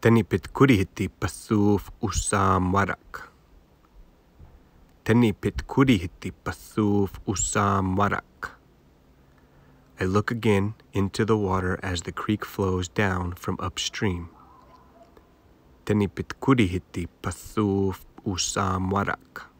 Tenipit kurihiti pasuf usam warak. Tenipit kurihiti pasuf usam warak. I look again into the water as the creek flows down from upstream. Tenipit kurihiti pasuf usam warak.